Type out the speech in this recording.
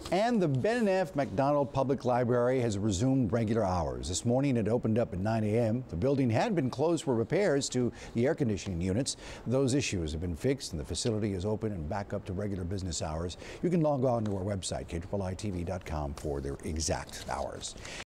And the Ben McDonald Public Library has resumed regular hours. This morning it opened up at 9 a.m. The building had been closed for repairs to the air conditioning units. Those issues have been fixed and the facility is open and back up to regular business hours. You can log on to our website, KIITV.com, for their exact hours.